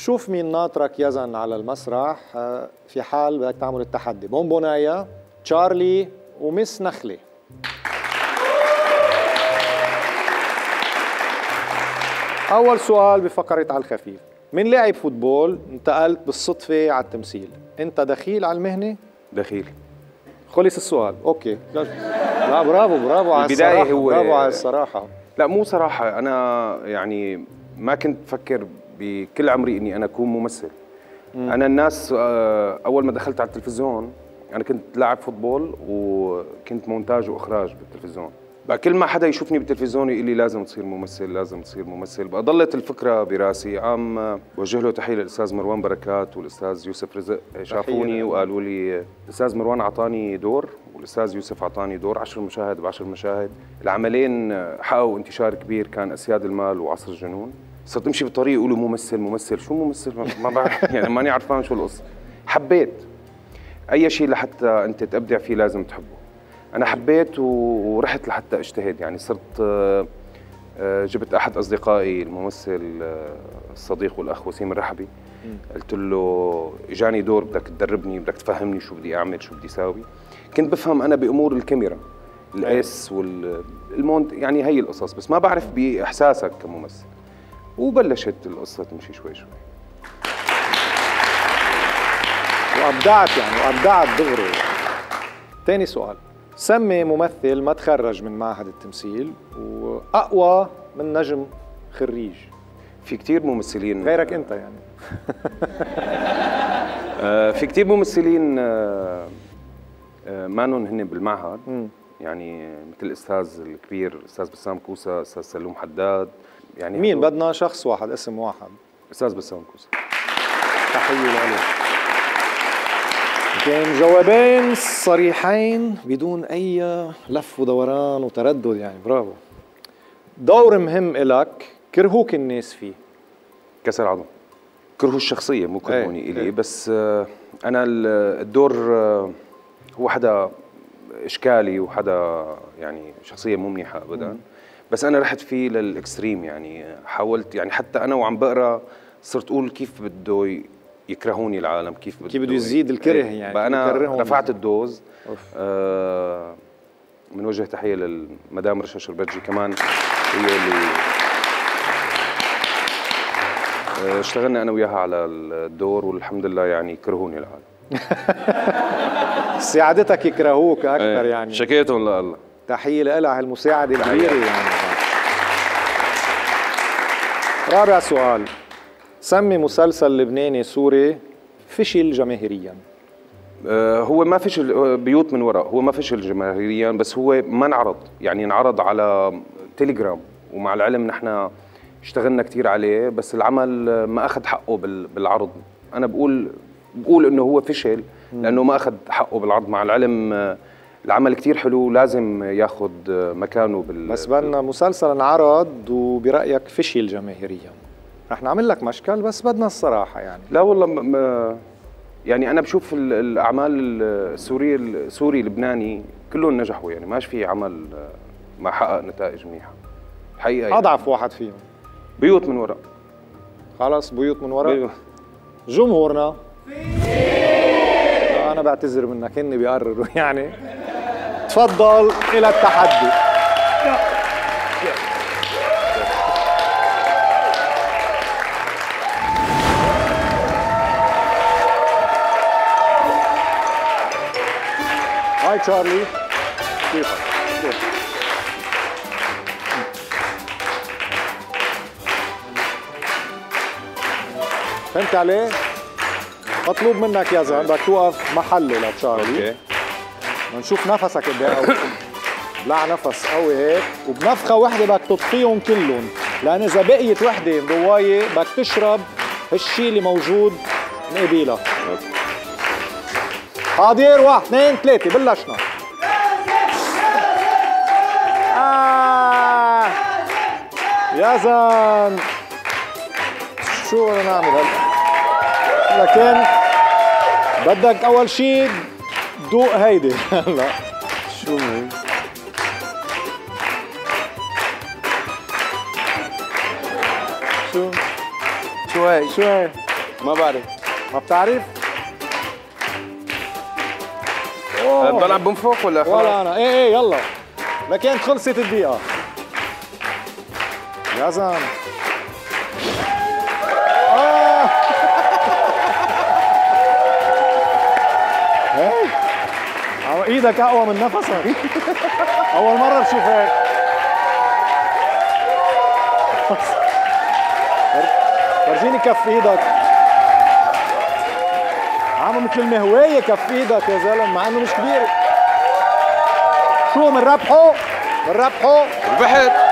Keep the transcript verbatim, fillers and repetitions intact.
شوف مين ناطرك يزن على المسرح في حال بدك تعمل التحدي. بونبونايا، تشارلي، ومس نخلة. أول سؤال بفقرة على الخفيف، من لاعب فوتبول انتقلت بالصدفة على التمثيل؟ أنت دخيل على المهنة؟ دخيل. خلص السؤال، أوكي. لا برافو برافو على الصراحة، هو برافو على الصراحة. لا مو صراحة، أنا يعني ما كنت بفكر بكل عمري إني أنا أكون ممثل. مم. أنا الناس أول ما دخلت على التلفزيون أنا كنت لاعب فوتبول وكنت مونتاج وإخراج بالتلفزيون. بقى كل ما حدا يشوفني بالتلفزيون يقول لي لازم تصير ممثل لازم تصير ممثل. بقى ضلت الفكرة براسي. عم بوجه له تحية للأستاذ مروان بركات والأستاذ يوسف رزق، شافوني وقالوا لي الأستاذ مروان أعطاني دور والأستاذ يوسف أعطاني دور، عشر مشاهد بعشر مشاهد. العملين حققوا انتشار كبير، كان أسياد المال وعصر الجنون. صرت امشي بالطريق يقولوا ممثل ممثل، شو ممثل؟ ما بعرف يعني ماني عرفان شو القصة. حبيت أي شيء لحتى أنت تبدع فيه لازم تحبه. أنا حبيت ورحت لحتى اجتهد، يعني صرت جبت أحد أصدقائي الممثل الصديق والأخ وسيم الرحبي، قلت له إجاني دور بدك تدربني بدك تفهمني شو بدي أعمل شو بدي أساوي. كنت بفهم أنا بأمور الكاميرا الإس والمونت، يعني هي القصص، بس ما بعرف بإحساسك كممثل. وبلشت القصة تمشي شوي شوي وأبدعت يعني وأبدعت دغري. تاني سؤال، سمي ممثل ما تخرج من معهد التمثيل وأقوى من نجم خريج. في كتير ممثلين غيرك أنت يعني. في كتير ممثلين مانن هن بالمعهد، م. يعني مثل الأستاذ الكبير الأستاذ بسام كوسة، أستاذ سلوم حداد. يعني مين بدنا شخص واحد اسم واحد؟ أستاذ بسام كوسة. تحية له. كان جوابين صريحين بدون أي لف ودوران وتردد، يعني برافو. دور مهم إلك كرهوك الناس فيه. كسر عظم. كرهوا الشخصية مو كرهوني إيه. إلي، بس أنا الدور هو حدا إشكالي وحدا يعني شخصية مو منيحة أبداً. م. بس أنا رحت فيه للإكستريم، يعني حاولت يعني حتى أنا وعم بقرأ صرت أقول كيف بده يكرهوني العالم، كيف بده كيف بده يزيد الكره يعني. بقى أنا رفعت الدوز. آه من وجه تحية للمدام رشا شربتجي كمان، هي اللي آه اشتغلنا أنا وياها على الدور والحمد لله يعني كرهوني العالم. سعادتك يكرهوك أكثر يعني. شكيتهم لله. تحية لها هالمساعدة الكبيرة يعني. رابع سؤال، سمي مسلسل لبناني سوري فشل جماهيريا. آه هو ما فشل بيوت من وراء، هو ما فشل جماهيريا بس هو ما انعرض، يعني انعرض على تيليجرام، ومع العلم نحن اشتغلنا كثير عليه بس العمل ما اخذ حقه بالعرض. انا بقول بقول انه هو فشل لانه ما اخذ حقه بالعرض، مع العلم العمل كثير حلو لازم ياخذ مكانه بال بس بدنا مسلسل انعرض وبرايك فشل جماهيريا. رح نعمل لك مشكل بس بدنا الصراحه يعني. لا والله ما يعني انا بشوف الاعمال السوريه السوري اللبناني كلهم نجحوا، يعني ماش في عمل ما حقق نتائج منيحه حقيقه يعني. اضعف واحد فيهم بيوت من وراء. خلص بيوت من وراء. بيوت. جمهورنا انا بعتذر منك، هن بيقرروا يعني. تفضل الى التحدي. هاي تشارلي، كيفك؟ كيف؟ فهمت عليه؟ مطلوب منك يا زلمه بدك توقف محله لتشارلي. اوكي. ونشوف نفسك قد ايه قوي. بلع نفس قوي هيك، وبنفخه وحده بدك تطفيهم كلهم، لان اذا بقيت وحده ضوايه بدك تشرب هالشيء اللي موجود من قبيلها. حاضر، واحد اثنين ثلاثة، بلشنا. آه يا زلمة شو بدنا نعمل هلا؟ لكن بدك أول شيء دوق هيدي. هلا شو هي؟ شو؟ شو هي؟ شو هي؟ ما بعرف. ما بتعرف؟ بلعب بنفخ ولا خلاص؟ ولا انا، ايه ايه يلا لكن خلصت الدقيقة يا زلمة. آه. هيك ايدك اقوى من نفسك. اول مرة بشوف هيك. فرجيني كف ايدك. عامل مثل المهواية كف ايدك يا زلمة مع انه مش كبير. شو من ربحه؟ من ربحه؟ ربحت.